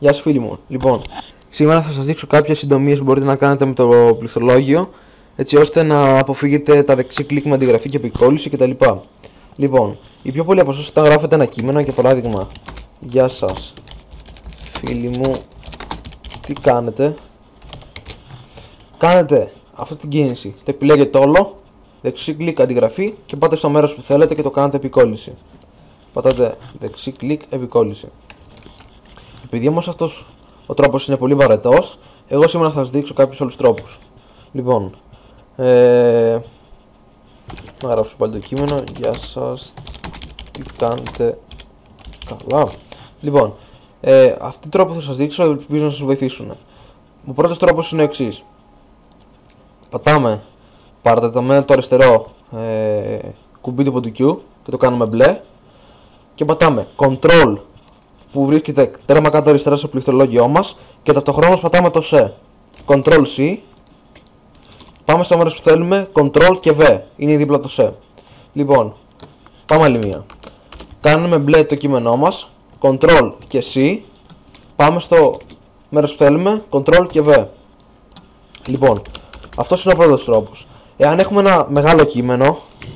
Γεια σας φίλοι μου. Λοιπόν, σήμερα θα σας δείξω κάποιες συντομίες που μπορείτε να κάνετε με το πληκτρολόγιο, έτσι ώστε να αποφύγετε τα δεξί κλικ με αντιγραφή και επικόλληση κτλ. Λοιπόν, οι πιο πολλοί από εσάς όταν γράφετε ένα κείμενο, για παράδειγμα, γεια σας φίλοι μου, τι κάνετε? Κάνετε αυτή την κίνηση, το επιλέγετε όλο, δεξί κλικ αντιγραφή και πάτε στο μέρος που θέλετε και το κάνετε επικόλληση. Πατάτε δεξί κλικ επικόλληση. Επειδή όμως αυτός ο τρόπος είναι πολύ βαρετός, εγώ σήμερα θα σας δείξω κάποιους άλλους τρόπους. Λοιπόν, να γράψω πάλι το κείμενο. Γεια σας, τι κάνετε? Καλά. Λοιπόν, αυτοί οι τρόποι που θα σας δείξω ελπίζω να σας βοηθήσουν. Ο πρώτος τρόπος είναι ο εξής. Πατάμε παρατεταμένο το αριστερό κουμπί του ποντικού και το κάνουμε μπλε. Και πατάμε Ctrl που βρίσκεται τέρμα κάτω αριστερά στο πληκτρολόγιό μας και ταυτοχρόνως πατάμε το σε. Ctrl C. Πάμε στο μέρος που θέλουμε, Ctrl και V. Είναι δίπλα το σε. Λοιπόν, πάμε άλλη μία. Κάνουμε μπλε το κείμενό μας, Ctrl και C. Πάμε στο μέρος που θέλουμε, Ctrl και V. Λοιπόν, αυτός είναι ο πρώτος τρόπος. Εάν έχουμε ένα μεγάλο κείμενο,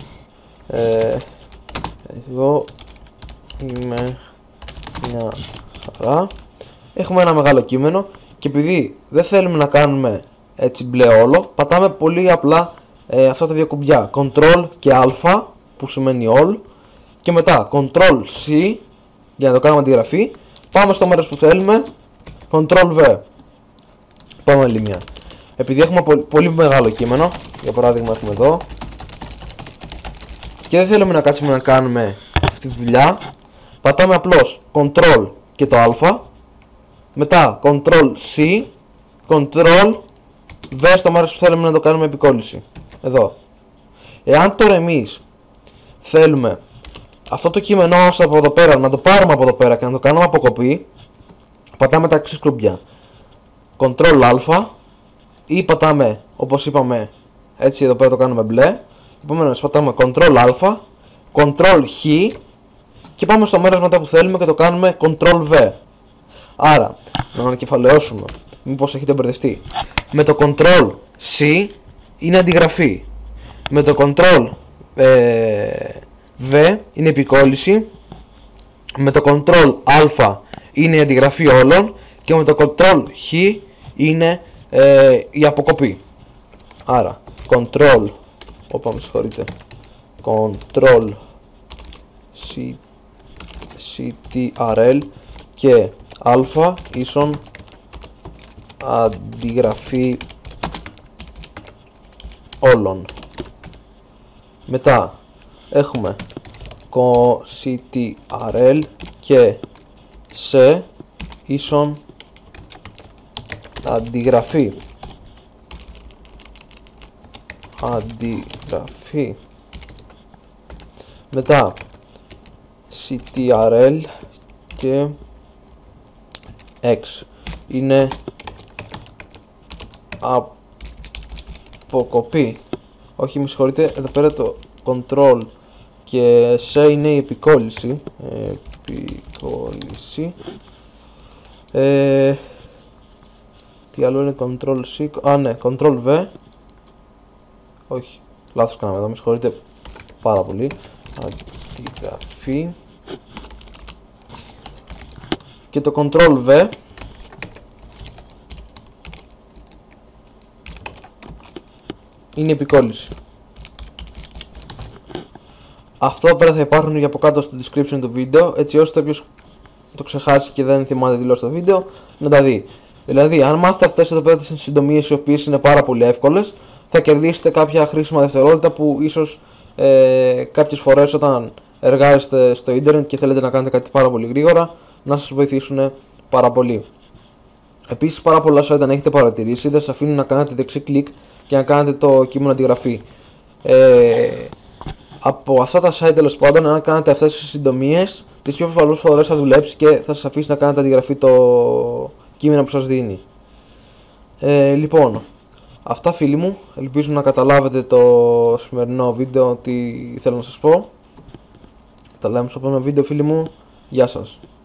εγώ είμαι μια χαρά. Έχουμε ένα μεγάλο κείμενο και επειδή δεν θέλουμε να κάνουμε έτσι μπλε όλο, πατάμε πολύ απλά αυτά τα δύο κουμπιά, Ctrl και Α που σημαίνει all, και μετά Ctrl C για να το κάνουμε αντιγραφή. Πάμε στο μέρος που θέλουμε, Ctrl V. Πάμε άλλη μια. Επειδή έχουμε πολύ μεγάλο κείμενο, για παράδειγμα έχουμε εδώ, και δεν θέλουμε να κάτσουμε να κάνουμε αυτή τη δουλειά, πατάμε απλώς Ctrl και το Α, μετά Ctrl C, Ctrl V στο μέρος που θέλουμε να το κάνουμε επικόλληση. Εδώ. Εάν τώρα εμείς θέλουμε αυτό το κείμενό μας από εδώ πέρα, να το πάρουμε από εδώ πέρα και να το κάνουμε αποκοπή, πατάμε τα εξής κλουμπιά. Ctrl Α ή πατάμε, όπως είπαμε, έτσι εδώ πέρα το κάνουμε μπλε. Επομένως πατάμε Ctrl Α, Ctrl Χ και πάμε στο μέρος μετά που θέλουμε και το κάνουμε Ctrl V. Άρα, να ανακεφαλαιώσουμε, μήπως έχετε μπερδευτεί. Με το Ctrl C είναι αντιγραφή. Με το Ctrl V είναι επικόλληση. Με το Ctrl Α είναι η αντιγραφή όλων. Και με το Ctrl Χ είναι η αποκοπή. Άρα, Ctrl, με συγχωρείτε, Ctrl CTRL και α ίσον αντιγραφή όλων. Μετά έχουμε CTRL και σε ίσον αντιγραφή. Μετά CTRL και X είναι αποκοπή. Όχι, με συγχωρείτε, εδώ πέρα το Ctrl και σε είναι η επικόλληση. Τι άλλο είναι Ctrl C? Ναι, Ctrl V. Όχι, λάθος κάναμε εδώ, με συγχωρείτε πάρα πολύ. Αντιγραφή. Και το Ctrl V είναι επικόλληση. Αυτό εδώ πέρα θα υπάρχουν για από κάτω στο description του βίντεο, έτσι ώστε όποιος το ξεχάσει και δεν θυμάται δηλώσει το βίντεο να τα δει. Δηλαδή, αν μάθετε αυτές εδώ πέρα τις συντομίες, οι οποίες είναι πάρα πολύ εύκολες, θα κερδίσετε κάποια χρήσιμα δευτερόλεπτα που ίσως κάποιες φορές όταν εργάζεστε στο ίντερνετ και θέλετε να κάνετε κάτι πάρα πολύ γρήγορα, να σας βοηθήσουν πάρα πολύ. Επίσης, πάρα πολλά site, αν έχετε παρατηρήσει, δεν σας αφήνουν να κάνετε δεξί κλικ και να κάνετε το κείμενο αντιγραφή. Από αυτά τα site, τέλος πάντων, αν κάνετε αυτές τις συντομίες, τις πιο πολλές φορές θα δουλέψει και θα σας αφήσει να κάνετε αντιγραφή το κείμενο που σας δίνει. Λοιπόν, αυτά φίλοι μου, ελπίζω να καταλάβετε το σημερινό βίντεο τι θέλω να σας πω. Τα λέμε στο επόμενο βίντεο φίλοι μου, γεια σας.